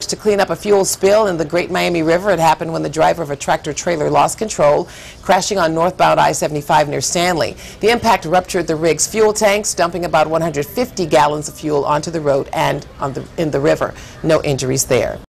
To clean up a fuel spill in the Great Miami River. It happened when the driver of a tractor-trailer lost control, crashing on northbound I-75 near Stanley. The impact ruptured the rig's fuel tanks, dumping about 150 gallons of fuel onto the road and in the river. No injuries there.